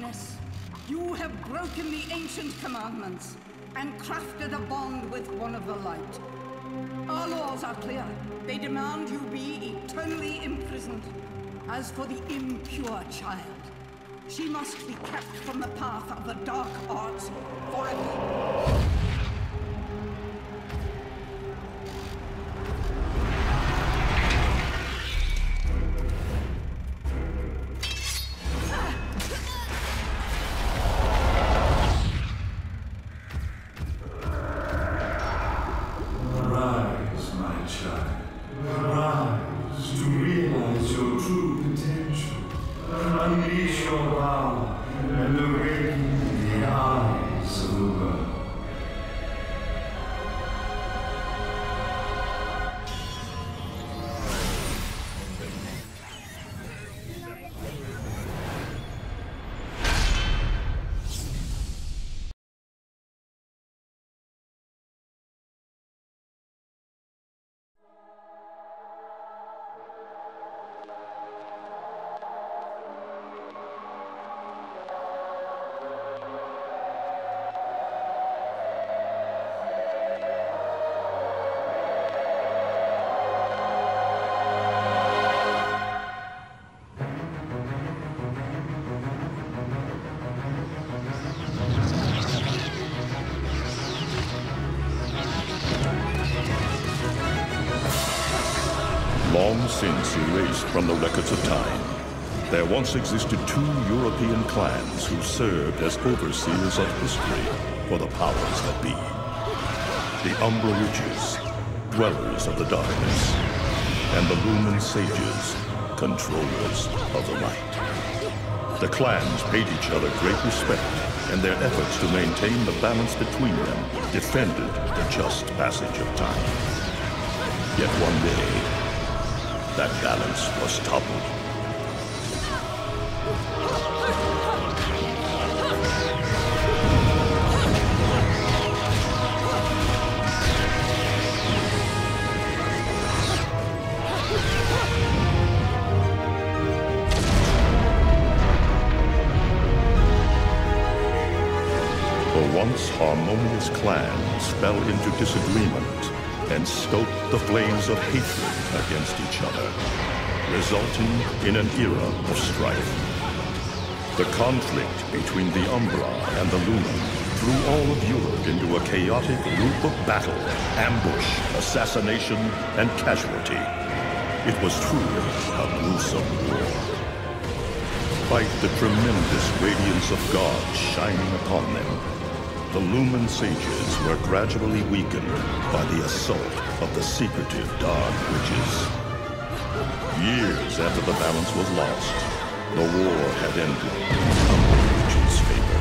Highness. You have broken the ancient commandments and crafted a bond with one of the light. Our laws are clear. They demand you be eternally imprisoned. As for the impure child, she must be kept from the path of the dark arts forever. Unleash your power and awaken the eyes of the world. Long since erased from the records of time, there once existed two European clans who served as overseers of history for the powers that be. The Umbra Witches, dwellers of the darkness, and the Lumen Sages, controllers of the light. The clans paid each other great respect, and their efforts to maintain the balance between them defended the just passage of time. Yet one day, that balance was toppled. The once harmonious clans fell into disagreement and stoked the flames of hatred against each other, resulting in an era of strife. The conflict between the Umbra and the Lumen threw all of Europe into a chaotic loop of battle, ambush, assassination, and casualty. It was truly a gruesome war. Despite the tremendous radiance of God shining upon them, the Lumen Sages were gradually weakened by the assault of the secretive Dark Witches. Years after the balance was lost, the war had ended in the Umbra Witches' favor.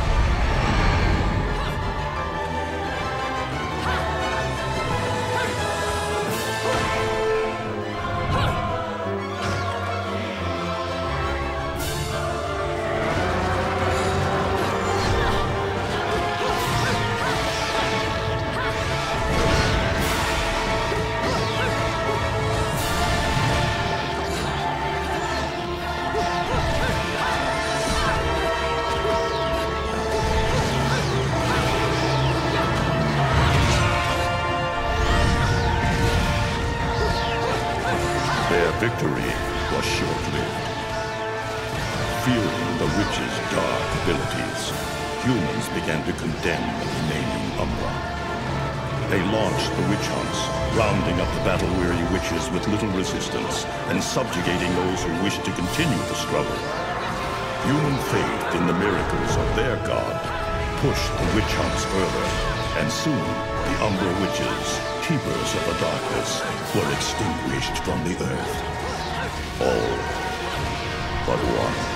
Their victory was short-lived. Fearing the witches' dark abilities, humans began to condemn the remaining Umbra. They launched the witch hunts, rounding up the battle-weary witches with little resistance and subjugating those who wished to continue the struggle. Human faith in the miracles of their god pushed the witch hunts further, and soon the Umbra Witches, keepers of the darkness, were extinguished from the earth. All but one.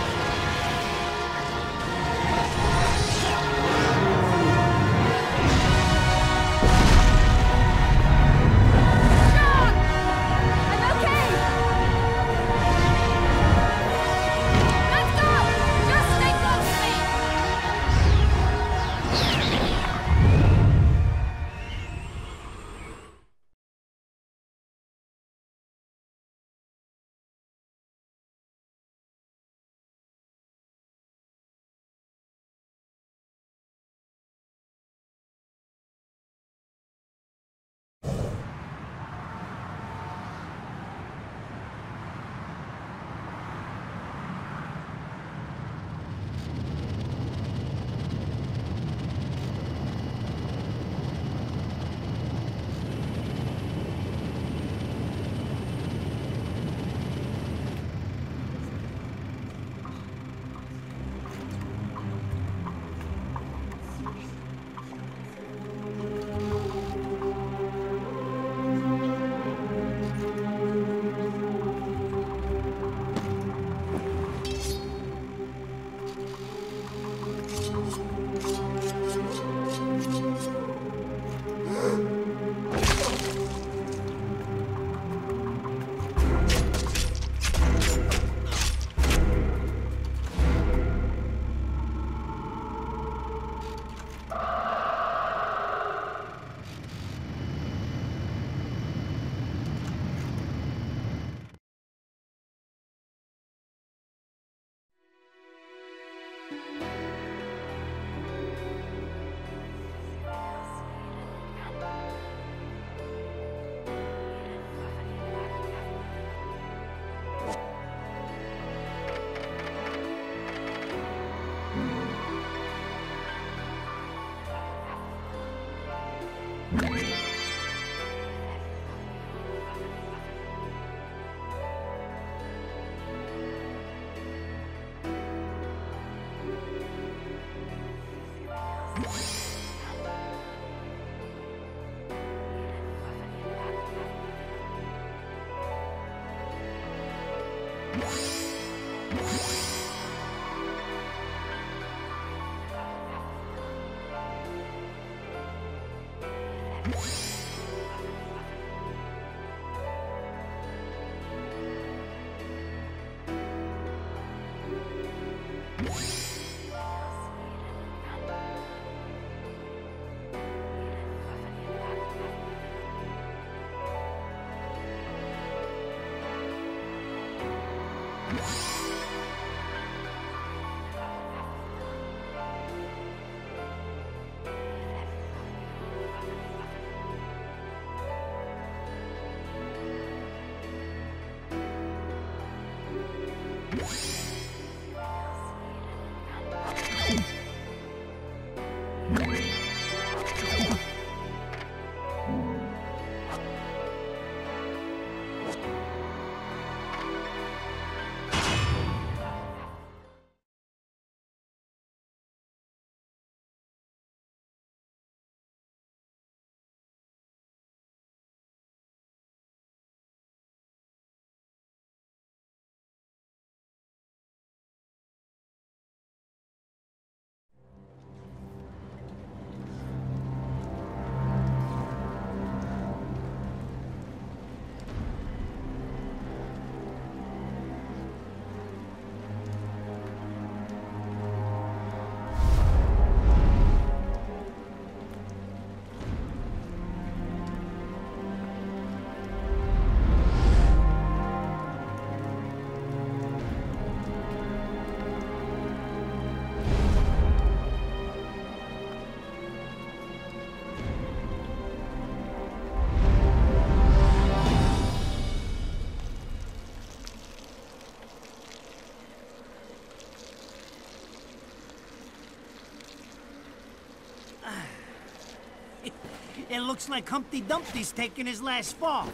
It looks like Humpty Dumpty's taking his last fall.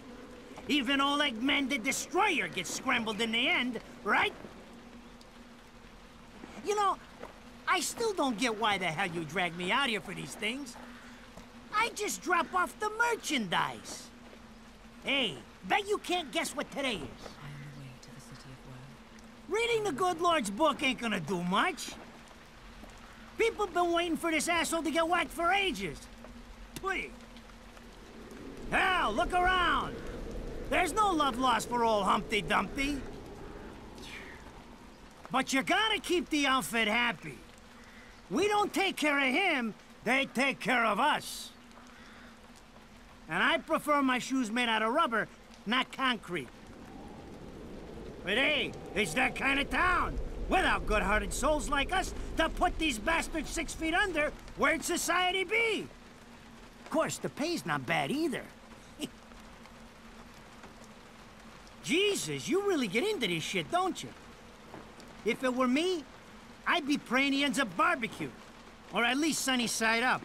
Even old Eggman the Destroyer gets scrambled in the end, right? You know, I still don't get why the hell you dragged me out here for these things. I just drop off the merchandise. Hey, bet you can't guess what today is. I am the way to the city of Woe. Reading the good Lord's book ain't gonna do much. People been waiting for this asshole to get whacked for ages. Please. Hell, look around. There's no love lost for old Humpty Dumpty. But you gotta keep the outfit happy. We don't take care of him, they take care of us. And I prefer my shoes made out of rubber, not concrete. But hey, it's that kind of town. Without good-hearted souls like us to put these bastards 6 feet under, where'd society be? Of course, the pay's not bad either. Jesus, you really get into this shit, don't you? If it were me, I'd be praying he ends up barbecued. Or at least sunny side up.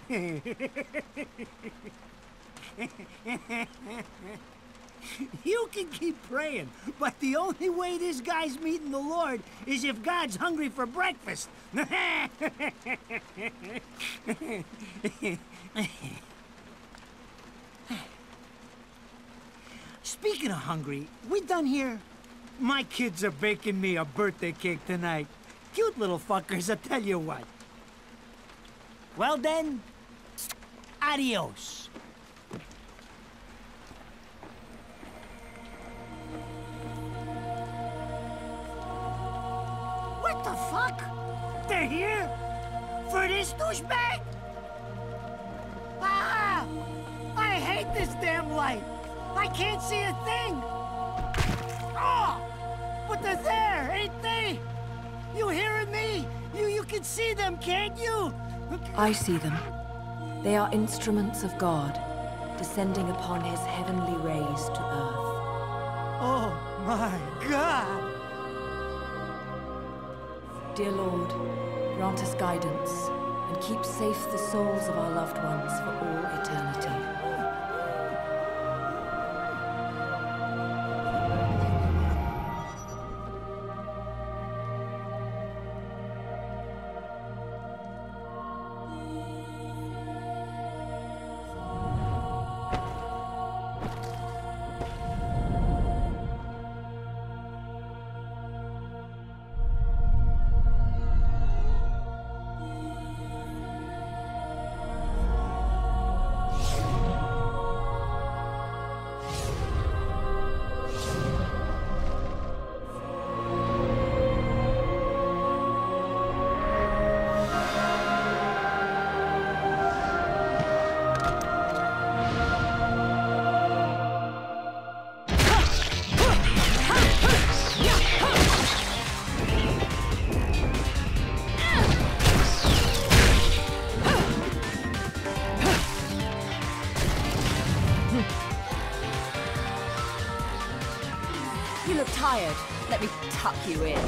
You can keep praying, but the only way this guy's meeting the Lord is if God's hungry for breakfast. Speaking of hungry, we done here? My kids are baking me a birthday cake tonight. Cute little fuckers, I tell you what. Well then, adios. What the fuck? They're here? For this douchebag? Ah! I hate this damn light. I can't see a thing. Oh! But they're there, ain't they? You hearing me? You can see them, can't you? I see them. They are instruments of God, descending upon his heavenly rays to earth. Oh my God! Dear Lord, grant us guidance, and keep safe the souls of our loved ones for all eternity. You look tired. Let me tuck you in.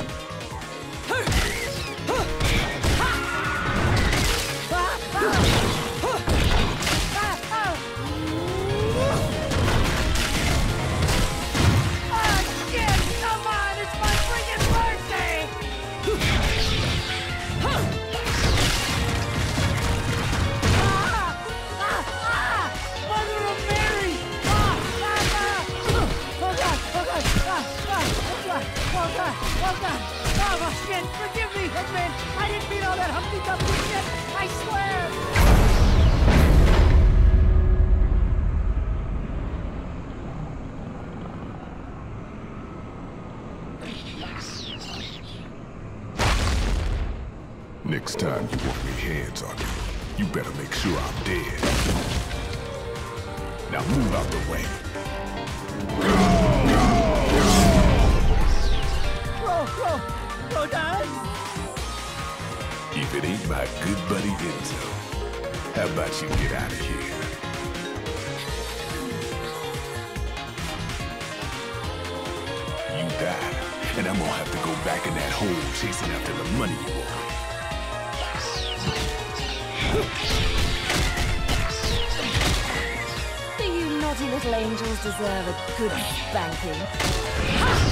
Oh, shit! Forgive me, Hitman! I didn't mean all that Humpty-Dumpty shit! I swear! Next time you want me hands on me, you better make sure I'm dead. Now move out the way. Whoa, darling! If it ain't my good buddy Enzo, how about you get out of here? You die, and I'm gonna have to go back in that hole chasing after the money you owe Do you naughty little angels deserve a good spanking?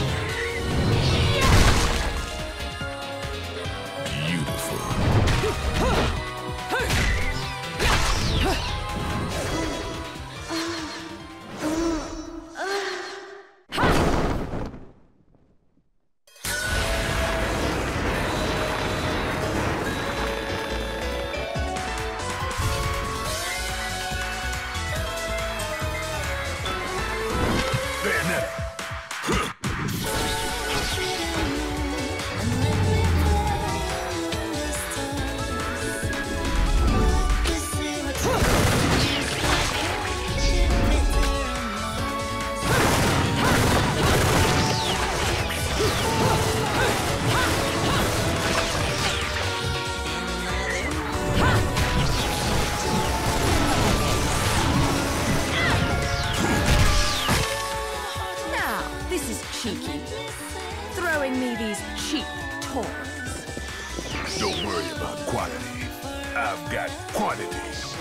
Cheeky. Throwing me these cheap toys. Don't worry about quality. I've got quantity.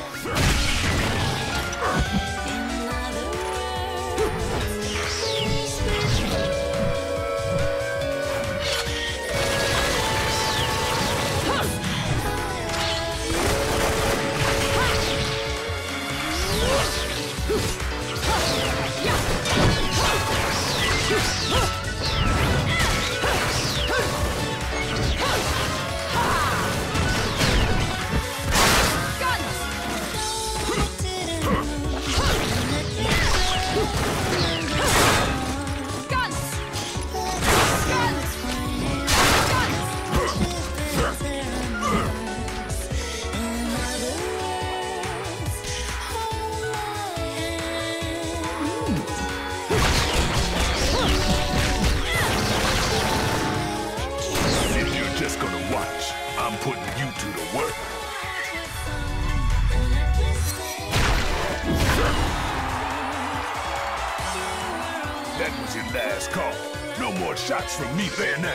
That was your last call. No more shots from me, Bayonetta.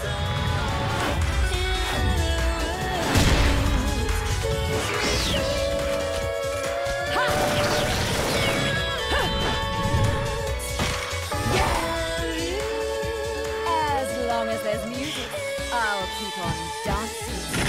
As long as there's music, I'll keep on dancing.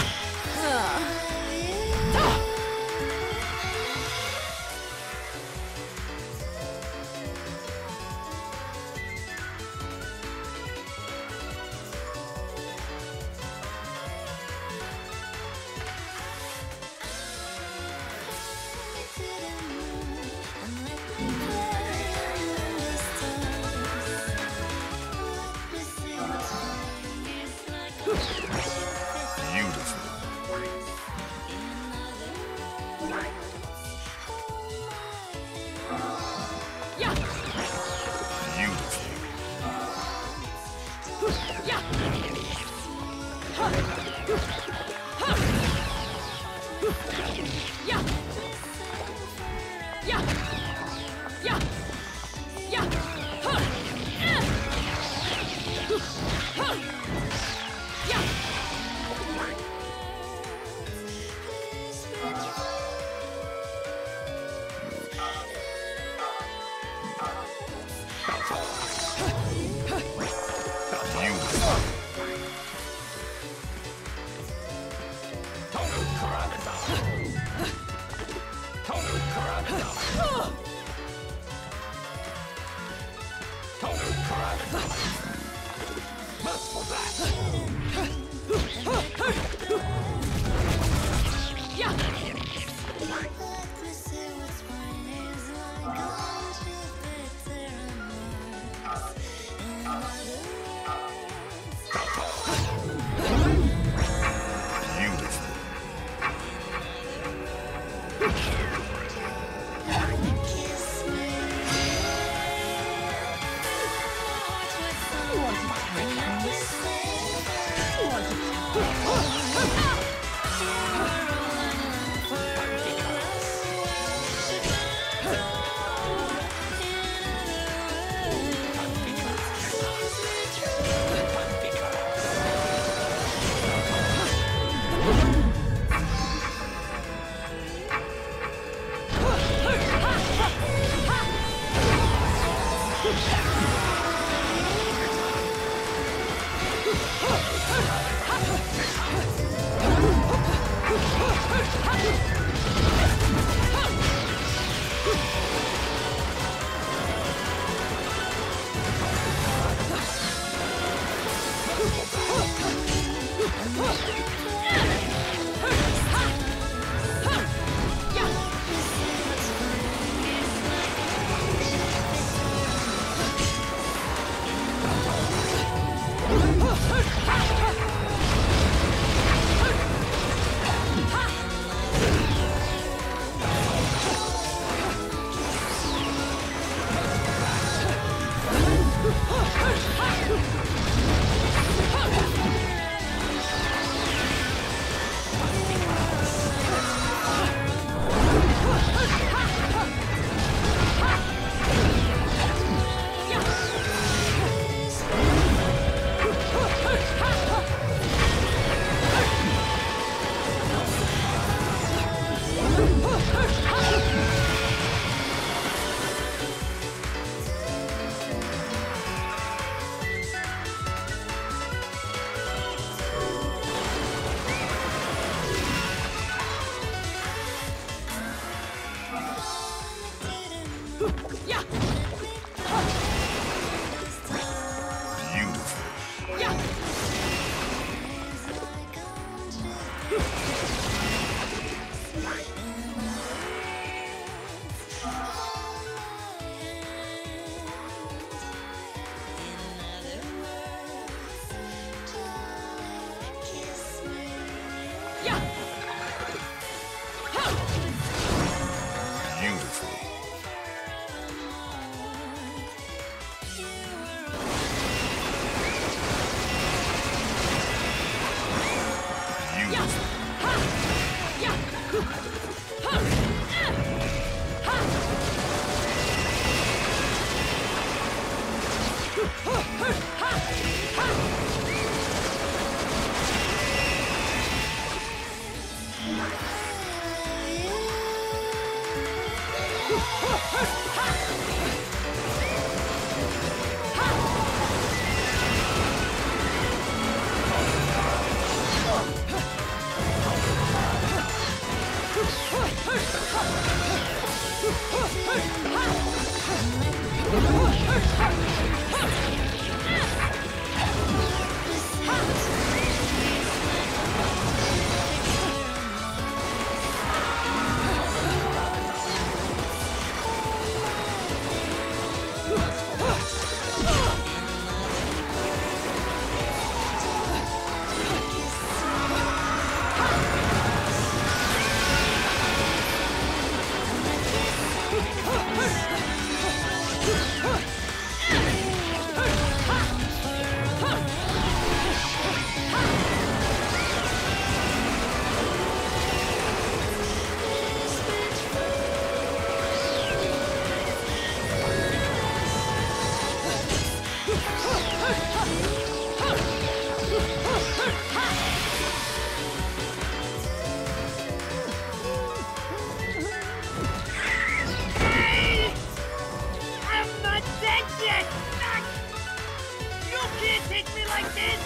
like this?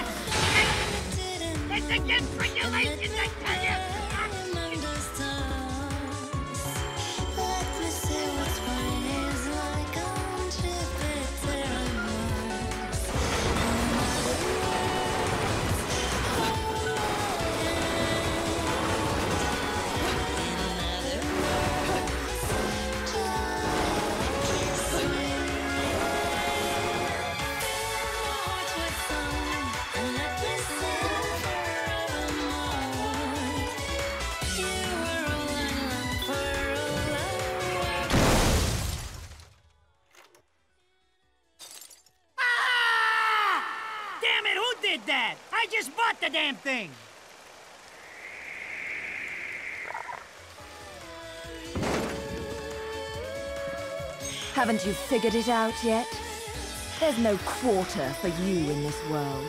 It's against regulations, I tell you! That? I just bought the damn thing! Haven't you figured it out yet? There's no quarter for you in this world.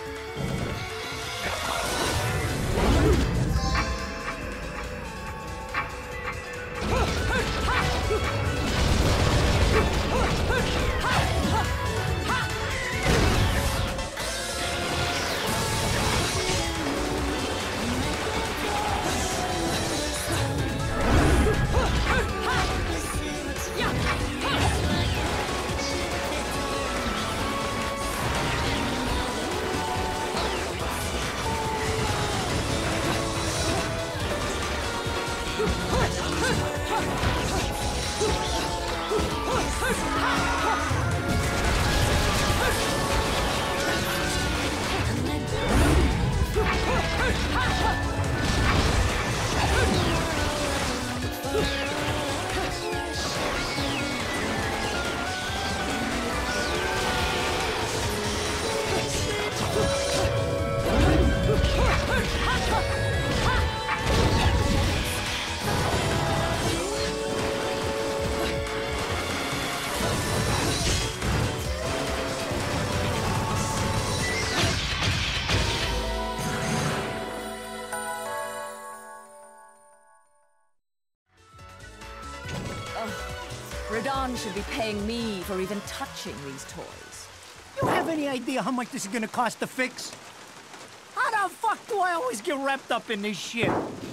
Radahn should be paying me for even touching these toys. You have any idea how much this is gonna cost to fix? How the fuck do I always get wrapped up in this shit?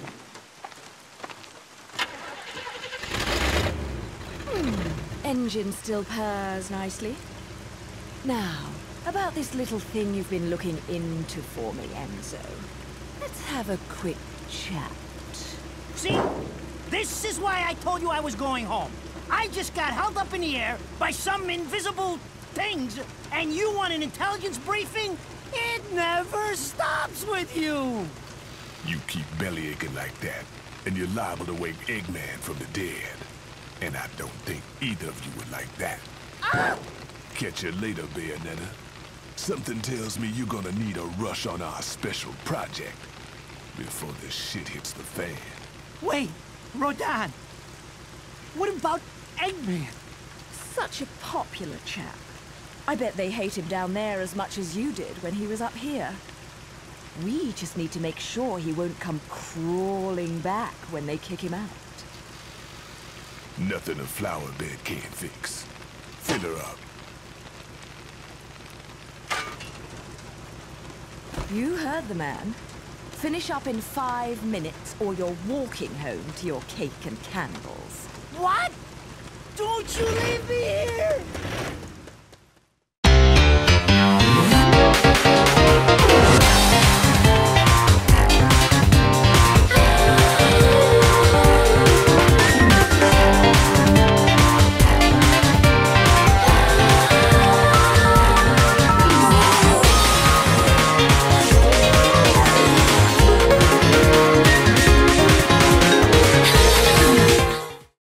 Engine still purrs nicely. Now, about this little thing you've been looking into for me, Enzo. Let's have a quick chat. See? This is why I told you I was going home. I just got held up in the air by some invisible things, and you want an intelligence briefing? It never stops with you! You keep belly aching like that, and you're liable to wake Eggman from the dead. And I don't think either of you would like that. Ah! Catch you later, Bayonetta. Something tells me you're gonna need a rush on our special project before this shit hits the fan. Wait, Radahn. What about Eggman? Such a popular chap. I bet they hate him down there as much as you did when he was up here. We just need to make sure he won't come crawling back when they kick him out. Nothing a flower bed can't fix. Fill her up. You heard the man. Finish up in 5 minutes or you're walking home to your cake and candles. What? Don't you leave me here!